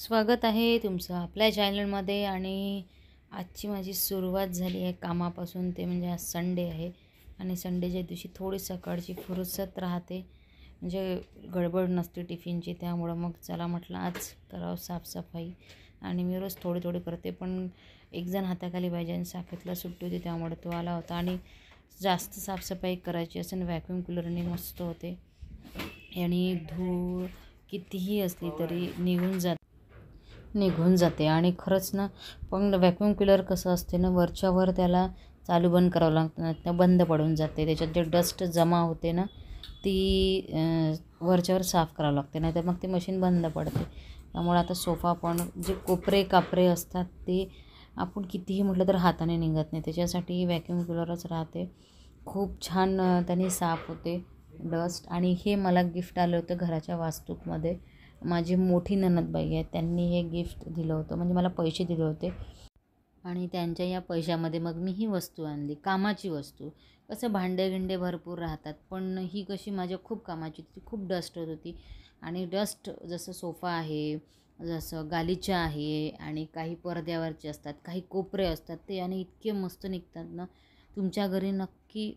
स्वागत आहे तुमचं आपल्या चॅनलमध्ये। आणि आजची माझी सुरुवात झाली आहे कामापासून। ते म्हणजे आज संडे आहे आणि संडेच्या दिवशी थोडी सकाळची फुरसत राहते, म्हणजे गडबड नसते टिफिनची। त्यामुळं मग चला म्हटलं आज करावं साफसफाई। आणि मी रोज थोडी थोडी करते, पण एक जण हाताखाली पाहिजे आणि साकेतला सुट्टी होती त्यामुळे तो आला होता। आणि जास्त साफसफाई करायची असेल व्हॅक्यूम क्लीनरने मस्त होते आणि धूळ कितीही असली तरी निघून जाते। आणि खरंच ना, पण व्हॅक्यूम क्लीनर कसं असते ना, वरच्यावर त्याला चालू बंद करावं लागतं, त्या बंद पडून जाते। त्याच्यात जे डस्ट जमा होते ना ती वरच्यावर साफ करावं लागते, नाही तर मग ते मशीन बंद पडते। त्यामुळे आता सोफा पण जे कोपरे कापरे असतात ते आपण कितीही म्हटलं तर हाताने निघत नाही, त्याच्यासाठी व्हॅक्यूम क्लीनरच राहते। खूप छान त्याने साफ होते डस्ट। आणि हे मला गिफ्ट आलं होतं घराच्या वास्तूमध्ये। माझी मोठी ननदबाई आहे, त्यांनी हे गिफ्ट दिलं होतं, म्हणजे मला पैसे दिले होते आणि त्यांच्या या पैशामध्ये मग मी ही वस्तू आणली, कामाची वस्तू। कसं भांडे भरपूर राहतात, पण ही कशी माझ्या खूप कामाची होती, खूप डस्ट होत होती। आणि डस्ट जसं सोफा आहे, जसं गालिचा आहे, आणि काही पडद्यावरचे असतात, काही कोपरे असतात ते, आणि इतके मस्त निघतात ना। तुमच्या घरी नक्की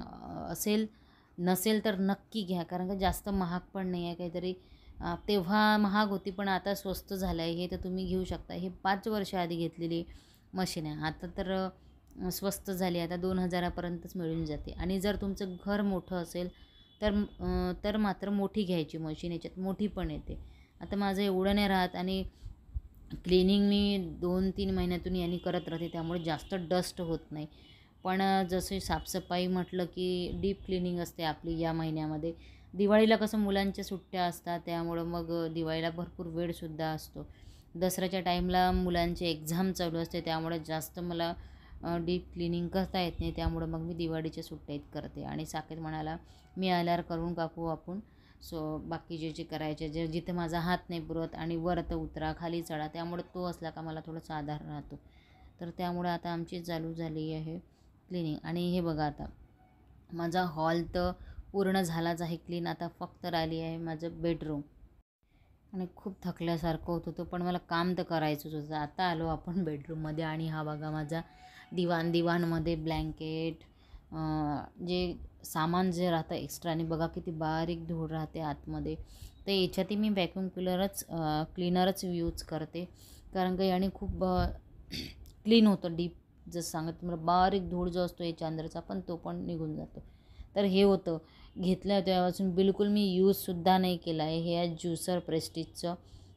नसेल तर नक्की घ्या, कारण का जास्त महाग पण नाही आहे काहीतरी। तेव्हा महाग होती पण आता स्वस्त झालं आहे हे, तर तुम्ही घेऊ शकता। हे 5 वर्ष आधी घेतलेली मशीन आहे, आता तर स्वस्त झाली, आता 2000पर्यंतच मिळून जाते। आणि जर तुमचं घर मोठं असेल तर मात्र मोठी घ्यायची मशीन, याच्यात मोठी पण येते। आता माझं एवढं नाही राहत, आणि क्लिनिंग मी 2-3 महिन्यातून यांनी करत राहते, त्यामुळे जास्त डस्ट होत नाही। पण जसे साफसफाई म्हटलं की डीप क्लिनिंग असते आपली या महिन्यामध्ये। दिवाळीला कसं मुलांच्या सुट्ट्या असतात, त्यामुळं मग दिवाळीला भरपूर वेळसुद्धा असतो। दसऱ्याच्या टाईमला मुलांचे एक्झाम चालू असते, त्यामुळे जास्त मला डीप क्लिनिंग करता येत नाही, त्यामुळं मग मी दिवाळीच्या सुट्ट्यात करते। आणि साकेत म्हणाला मी आल्यावर करून टाकू आपण, बाकी जे करायचे जिथे माझा हात नाही पुरत, आणि वर तर उतरा खाली चढा, त्यामुळे तो असला का मला थोडासा आधार राहतो। तर त्यामुळे आता आमची चालू झाली आहे क्लिनिंग। आणि हे बघा, आता माझा हॉल तर पूर्ण झालाच आहे क्लीन, आता फक्त राहिली आहे माझं बेडरूम। आणि खूप थकल्यासारखं होत होतं, पण मला काम तर करायचंच होतं। आता आलो आपण बेडरूममध्ये, आणि हा बघा माझा दिवाणमध्ये ब्लँकेट, जे सामान जे राहतं एक्स्ट्राने, बघा किती बारीक धूळ राहते आतमध्ये, तर याच्यातही मी व्हॅक्यूम क्लीनरच यूज करते, कारण का याने खूप क्लीन होतं डीप। जसं सांगत तुम्हाला, बारीक धूळ जो असतो याच्या अंदरचा पण तो पण निघून जातो। तर हे होतं घेतलं तेव्हापासून बिलकुल मी यूजसुद्धा नाही केला आहे। हे आहे ज्युसर प्रेस्टिजचं,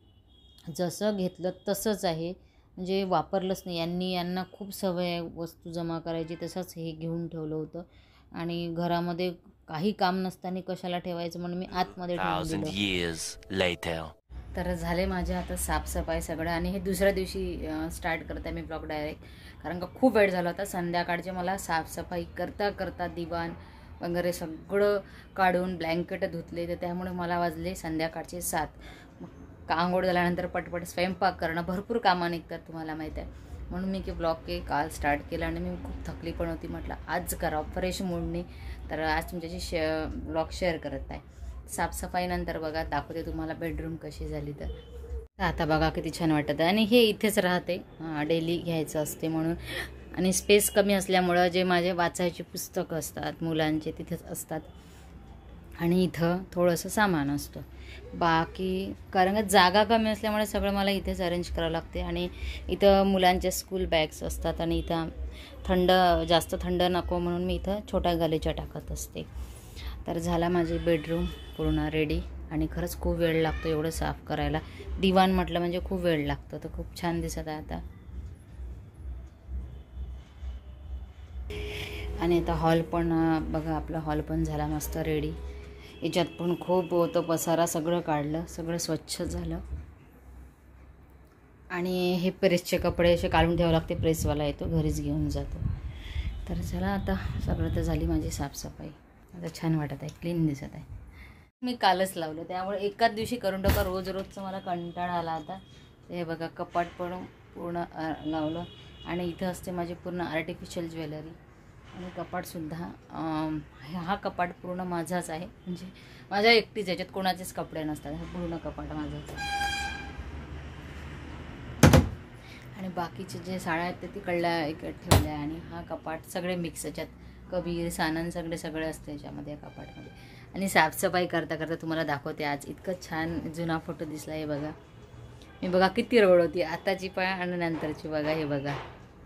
जसं घेतलं तसंच आहे, म्हणजे वापरलंच नाही। यांना खूप सवय आहे वस्तू जमा करायची, तसंच हे घेऊन ठेवलं होतं। आणि घरामध्ये काही काम नसताना कशाला ठेवायचं म्हणून मी आतमध्ये ठेवून दिलं। तर झाले माझ्या आता साफसफाई सगळं, आणि हे दुसऱ्या दिवशी स्टार्ट करते मी ब्लॉग डायरेक्ट, कारण का खूप वेळ झाला होता। संध्याकाळचे मला साफसफाई करता दिवाण वगैरे सगळं काढून ब्लँकेट धुतले, तर त्यामुळे मला वाजले संध्याकाळचे 7। मग आंघोळ झाल्यानंतर पटपट स्वयंपाक करणं, भरपूर कामं निघतात तुम्हाला माहीत आहे, म्हणून मी ब्लॉग काल स्टार्ट केला। आणि मी खूप थकली पण होती, म्हटलं आज करावं फ्रेश मूडने, तर आज तुमच्याशी ब्लॉग शेअर करत आहे। साफसफाईनंतर बघा दाखवते तुम्हाला बेडरूम कशी झाली। तर आता बघा किती छान वाटत आहे, आणि हे इथेच राहते, डेली घ्यायचं असते म्हणून। आणि स्पेस कमी असल्यामुळं जे माझे वाचायचे पुस्तकं असतात मुलांचे तिथेच असतात, आणि इथं थोडंसं सामान असतं बाकी, कारण का जागा कमी असल्यामुळे सगळं मला इथेच अरेंज करावं लागते। आणि इथं मुलांचे स्कूल बॅग्स असतात, आणि इथं जास्त थंड नको म्हणून मी इथं छोट्या गालीच्या टाकत असते। तर झाला माझी बेडरूम पूर्ण रेडी, आणि खरंच खूप वेळ लागतो एवढं साफ करायला। दिवाण म्हटलं म्हणजे खूप वेळ लागतो, तर खूप छान दिसत आहे आता। आणि आता हॉल पण बघा, आपला हॉल पण झाला मस्त रेडी। याच्यात पण खूप होतं पसारा, सगळं काढलं, सगळं स्वच्छ झालं। आणि हे प्रेसचे कपडे असे काढून ठेवावं लागते, प्रेसवाला येतो घरीच घेऊन जातो। तर चला आता सगळं तर झाली माझी साफसफाई, आता छान वाटत आहे, क्लीन दिसत आहे। मी कालच लावलं, त्यामुळे एकाच दिवशी करून टाका, रोजचं मला कंटाळा आला आता। हे बघा कपाट पण पूर्ण लावलं, आणि इथं असते माझी पूर्ण आर्टिफिशियल ज्वेलरी, आणि कपाटसुद्धा हा कपाट पूर्ण माझाच आहे, म्हणजे माझ्या एकटीच, याच्यात कोणाचेच कपडे नसतात, हा पूर्ण कपाट माझाच आहे। आणि बाकीचे जे साड्या आहेत ते तिकडल्या इकडे ठेवल्या. आणि हा कपाट सगळे मिक्स, याच्यात कबीर सानन सगळे असते याच्यामध्ये या कपाटमध्ये. आणि साफसफाई करता करता तुम्हाला दाखवते आज. इतकं छान जुना फोटो दिसला. हे बघा, मी बघा किती रवळ होती आताची पण आणि नंतरची. बघा हे बघा,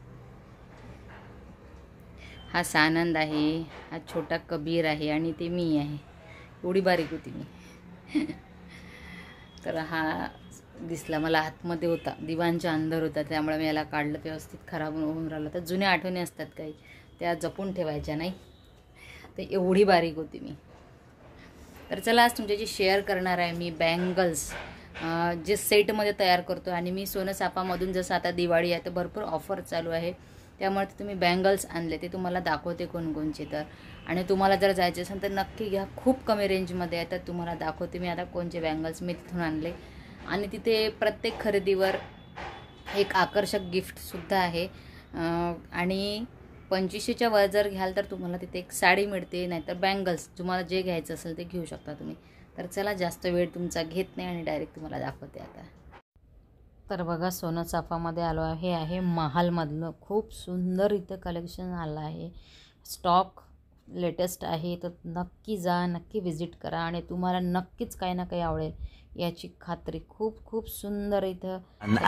हा सानंद आहे, हा छोटा कबीर आहे आणि ते मी आहे. एवढी बारीक होती मी. तर हा दिसला मला, आतमध्ये होता, दिवाणच्या अंदर होता, त्यामुळे मी याला काढलं. व्यवस्थित खराब होऊन राहिलं. तर जुन्या आठवणी असतात काही, त्या जपून ठेवायच्या नाही. तर एवढी बारीक होती मी. तर चला आज तुमच्याशी शेअर करणार आहे मी बँगल्स जे सेटमध्ये तयार करतो. आणि मी सोनं सापामधून, जसं आता दिवाळी आहे तर भरपूर ऑफर चालू आहे, त्यामुळे तुम्ही बँगल्स आणले ते तुम्हाला दाखवते कोणकोणचे. तर आणि तुम्हाला जर जायचे असेल तर नक्की घ्या, खूप कमी रेंजमध्ये आहे. तर तुम्हाला दाखवते मी आता कोणचे बँगल्स मी तिथून आणले. आणि तिथे प्रत्येक खरेदीवर एक आकर्षक गिफ्टसुद्धा आहे. आणि 2500च्या वर जर घ्याल तर तुम्हाला तिथे एक साडी मिळते, नाहीतर बँगल्स, तुम्हाला जे घ्यायचं असेल ते घेऊ शकता तुम्ही. तर चला जास्त वेळ तुमचा घेत नाही आणि डायरेक्ट तुम्हाला दाखवते आता. तर बघा, सोनं चाफामध्ये आलो आहे. हे आहे महालमधलं खूप सुंदर इथं कलेक्शन आलं आहे. स्टॉक लेटेस्ट आहे, तर नक्की जा, नक्की विजिट करा आणि तुम्हाला नक्कीच काही ना काही आवडेल याची खात्री. खूप खूप सुंदर इथं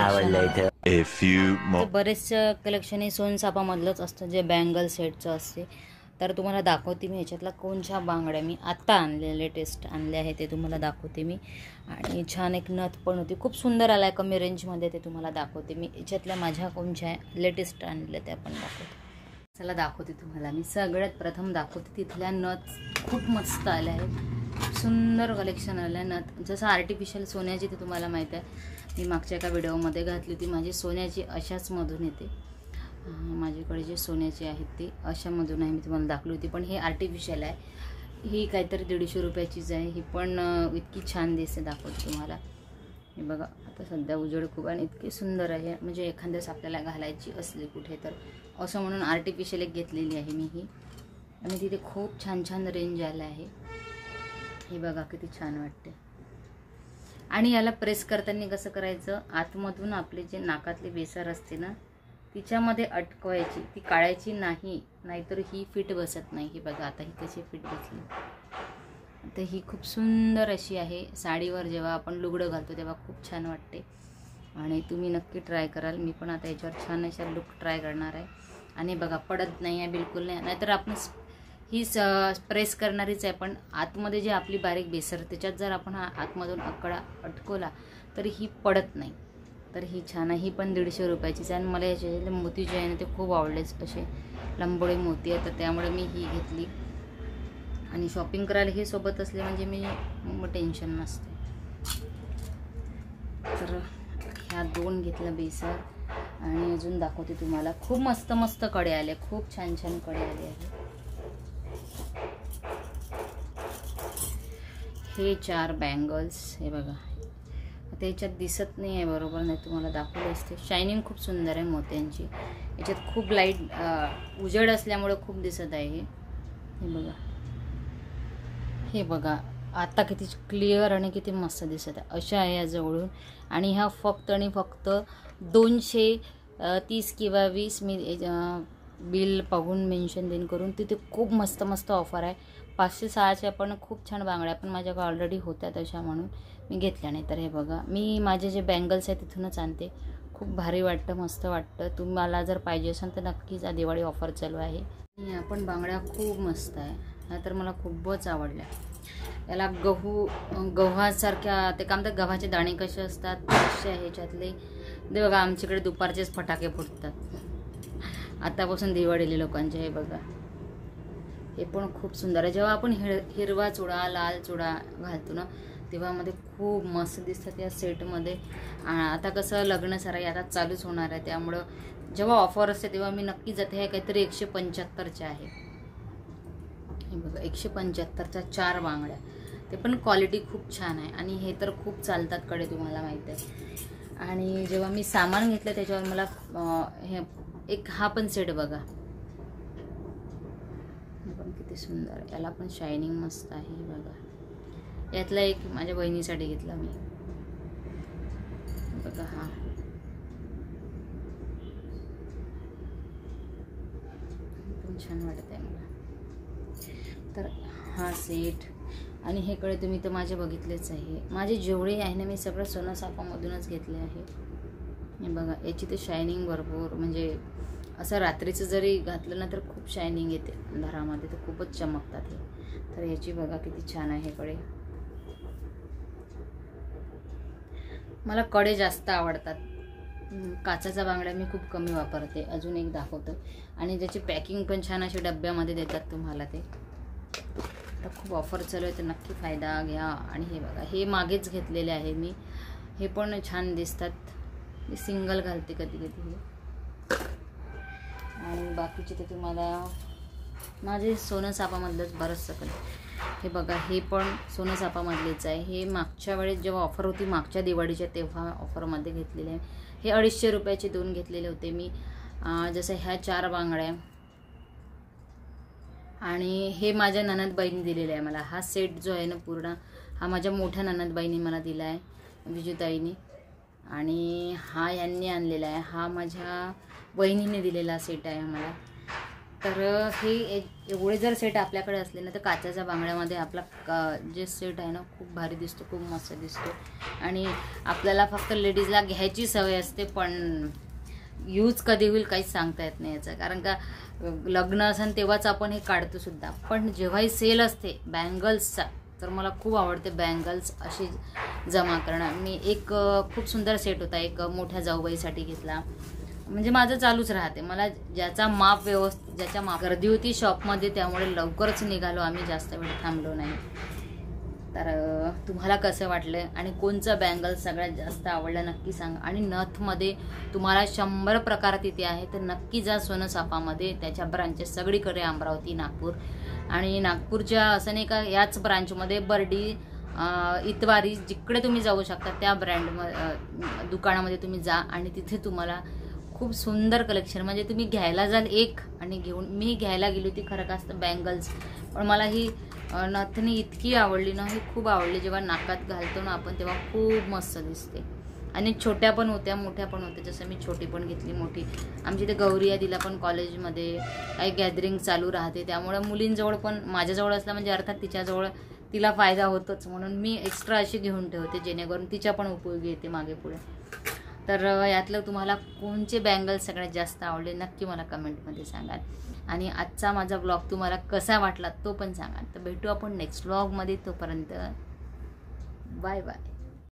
बरेच कलेक्शन हे सोनसापामधलंच असतं, जे बँगल सेटचं असते. तर तुम्हाला दाखवते मी याच्यातला कोणच्या बांगड्या मी आत्ता आणले, लेटेस्ट आणले आहे ते तुम्हाला दाखवते मी. आणि छान एक नथ पण होती, खूप सुंदर आला आहे कमी रेंजमध्ये, ते तुम्हाला दाखवते मी. याच्यातल्या माझ्या कोणच्या लेटेस्ट आणल्या त्या पण दाखवते. चला दाखवते तुम्हाला मी. सगळ्यात प्रथम दाखवते तिथल्या नथ, खूप मस्त आल्या आहेत, सुंदर कलेक्शन आलं आहे. नथ जसं आर्टिफिशियल सोन्याची ते तुम्हाला माहीत आहे, मी मागच्या एका व्हिडिओमध्ये घातली होती. माझी सोन्याची अशाच मधून येते, माझ्याकडे जे सोन्याचे आहेत ते अशामधून आहे, मी तुम्हाला दाखवली होती. पण हे आर्टिफिशियल आहे, ही काहीतरी 150 रुपयाचीच आहे. ही पण इतकी छान दिसते, दाखवते तुम्हाला. हे बघा, आता सध्या उजेड खूप आणि इतकी सुंदर आहे, म्हणजे एखाद्यास आपल्याला घालायची असली कुठे तर असं म्हणून आर्टिफिशियल एक घेतलेली आहे मी ही. आणि तिथे खूप छान छान रेंज आलं आहे. हे बघा किती छान वाटते. आणि याला प्रेस करताना कसं करायचं, आतमधून आपले जे नाकातले बेसर असते ना, तिच्यामध्ये अटकवायची, ती काढायची नाही, नाहीतर ही फिट बसत नाही. ही बघा आता ही कशी फिट बसली. तर ही खूप सुंदर अशी आहे. साडीवर जेव्हा आपण लुगडं घालतो तेव्हा खूप छान वाटते आणि तुम्ही नक्की ट्राय कराल. मी पण आता याच्यावर छान अशा लुक ट्राय करणार आहे. आणि बघा, पडत नाही आहे बिलकुल नाही. नाहीतर आपण ही प्रेस करणारीच आहे, पण आतमध्ये जे आपली बारीक बेसर त्याच्यात जर आपण हा आतमधून अकडा अटकवला तर ही पडत नाही. तर ही छान आहे. ही पण 150 रुपयाचीच आहे. आणि मला याचे मोती जे आहे ना ते खूप आवडलेच, असे लंबोळे मोती आहेत, तर त्यामुळे मी ही घेतली. आणि शॉपिंग करायला हे सोबत असले म्हणजे मी टेन्शन नसते. तर ह्या 2 घेतल्या बेसर. आणि अजून दाखवते तुम्हाला. खूप मस्त मस्त कडे आले, खूप छान छान कडे आले आहे. हे 4 बँगल्स, हे बघा, आता याच्यात दिसत नाही आहे बरोबर, नाही तुम्हाला दाखवले असते. शायनिंग खूप सुंदर आहे मोत्यांची. याच्यात खूप लाईट उजेड असल्यामुळे खूप दिसत आहे. हे बघा, हे बघा आता किती क्लिअर आणि किती मस्त दिसत आहे, अशा आहे या जवळून. आणि ह्या फक्त आणि फक्त 230 किंवा 20 मी बिल बघून मेन्शन देईन करून. तिथे खूप मस्त मस्त ऑफर आहे. 500-600च्या पण खूप छान बांगड्या, पण माझ्याकडे ऑलरेडी होत्या तशा म्हणून मी घेतल्या नाही. तर हे बघा, मी माझे जे बँगल्स आहेत तिथूनच आणते. खूप भारी वाटतं, मस्त वाटतं. तुम्हाला जर पाहिजे असेल तर नक्कीच दिवाळी ऑफर चालू आहे. या पण बांगड्या खूप मस्त आहे, ह्या तर मला खूपच आवडल्या. याला गव्हासारख्या, ते काय म्हणतात, गव्हाचे दाणे कसे असतात तसे ह्याच्यातले. ते बघा, आमच्याकडे दुपारचेच फटाके फुटतात आतापासून दिवाळीले लोकांचे. हे बघा, हे पण खूप सुंदर आहे. जेव्हा आपण हिरवा चुडा, लाल चुडा घालतो ना, तेव्हा मध्ये खूप मस्त दिसतात या सेटमध्ये. आता कसं लग्न सराई आता चालूच होणार आहे, त्यामुळं जेव्हा ऑफर असते तेव्हा मी नक्की जाते. हे काहीतरी 175च्या आहे. हे बघा, 175च्या 4 बांगड्या, ते पण क्वालिटी खूप छान आहे. आणि हे तर खूप चालतात कडे, तुम्हाला माहीत आहे. आणि जेव्हा मी सामान घेतलं त्याच्यावर मला हे एक हा पण सेट बघा, पण किती सुंदर. याला पण शायनिंग मस्त आहे. बघा, यातला एक माझ्या बहिणीसाठी घेतला मी. बघा, हा छान वाटत आहे मला. तर हा सेट आणि हे कडे तुम्ही तर माझे बघितलेच आहे. माझे जेवढे आहे ना मी सगळं सोनं सापामधूनच घेतले आहे. हे बघा याची तर शायनिंग भरपूर, म्हणजे असं रात्रीचं जरी घातलं ना तर खूप शायनिंग येते अंधारामध्ये, तर खूपच चमकतात हे. तर याची बघा किती छान आहे कडे. मला कडे जास्त आवडतात. काचाचा बांगड्या मी खूप कमी वापरते. अजून एक दाखवतो. आणि ज्याची पॅकिंग पण छान अशी डब्यामध्ये देतात तुम्हाला ते. तर खूप ऑफर चालू आहे, तर नक्की फायदा घ्या. आणि हे बघा हे मागेच घेतलेले आहे मी, हे पण छान दिसतात. मी सिंगल घालते कधी कधी हे. आणि बाकीचे ते तुम्हाला माझे सोनं सापामधलंच बरंच सकल. हे बघा हे पण सोनं सापामधलेच आहे. हे मागच्या वेळेस जेव्हा ऑफर होती मागच्या दिवाळीच्या तेव्हा ऑफरमध्ये घेतलेले आहे. हे 250 रुपयाचे 2 घेतलेले होते मी. जसं ह्या 4 बांगड्या आणि हे माझ्या ननदबाईंनी दिलेलं आहे मला. हा सेट जो आहे ना पूर्ण, हा माझ्या मोठ्या ननदबाईंनी मला दिला आहे, विजूताईंनी. आणि हा यांनी आणलेला आहे. हा माझ्या बहिणीने दिलेला सेट आहे मला. तर हे एवढे जर सेट आपल्याकडे असले ना तर काचाच्या बांगड्यामध्ये आपला जे सेट आहे ना खूप भारी दिसतो, खूप मस्त दिसतो. आणि आपल्याला फक्त लेडीजला घ्यायची सवय असते, पण यूज कधी होईल काहीच सांगता येत नाही याचं. कारण का लग्न असेल तेव्हाच आपण हे काढतो सुद्धा. पण जेव्हाही सेल असते बँगल्सचा, तर मला खूप आवडते बँगल्स अशी जमा करणं. मी एक खूप सुंदर सेट होता, एक मोठ्या जाऊबाईसाठी घेतला. म्हणजे माझं चालूच राहते. मला ज्याचा माप व्यवस्थित, ज्याच्या माप गर्दी होती शॉपमध्ये त्यामुळे लवकरच निघालो आम्ही, जास्त वेळ थांबलो नाही. तर तुम्हाला कसं वाटलं आणि कोणचं बँगल सगळ्यात जास्त आवडलं नक्की सांगा. आणि नथमध्ये तुम्हाला 100 प्रकार तिथे आहे, तर नक्की जा सोनं सापामध्ये. त्याच्या ब्रांचेस सगळीकडे अमरावती, नागपूर आणि नागपूरच्या असं नाही का याच ब्रांचमध्ये बर्डी, इतवारी, जिकडे तुम्ही जाऊ शकता त्या दुकानामध्ये तुम्ही जा आणि तिथे तुम्हाला खूप सुंदर कलेक्शन, म्हणजे तुम्ही घ्यायला जाल एक आणि घेऊन, मी घ्यायला गेली होती खरं का असतं बँगल्स, पण मला ही नथनी इतकी आवडली ना, ही खूप आवडली. जेव्हा नाकात घालतो ना आपण तेव्हा खूप मस्त दिसते. आणि छोट्या पण होत्या, मोठ्या पण होत्या. जसं मी छोटी पण घेतली, मोठी. आमची ते गौरी दिला पण कॉलेजमध्ये काही गॅदरिंग चालू राहते, त्यामुळे मुलींजवळ पण माझ्याजवळ असला म्हणजे अर्थात तिच्याजवळ तिला फायदा होतोच, म्हणून मी एक्स्ट्रा अशी घेऊन ठेवते जेणेकरून तिच्या पण उपयोगी येते मागे पुढे. तर यातलं तुम्हाला कोणचे बँगल्स सगळ्यात जास्त आवडले नक्की मला कमेंटमध्ये सांगा. आणि आजचा माझा ब्लॉग तुम्हाला कसा वाटला तो पण सांगा. तर भेटू आपण नेक्स्ट ब्लॉगमध्ये. तोपर्यंत बाय बाय.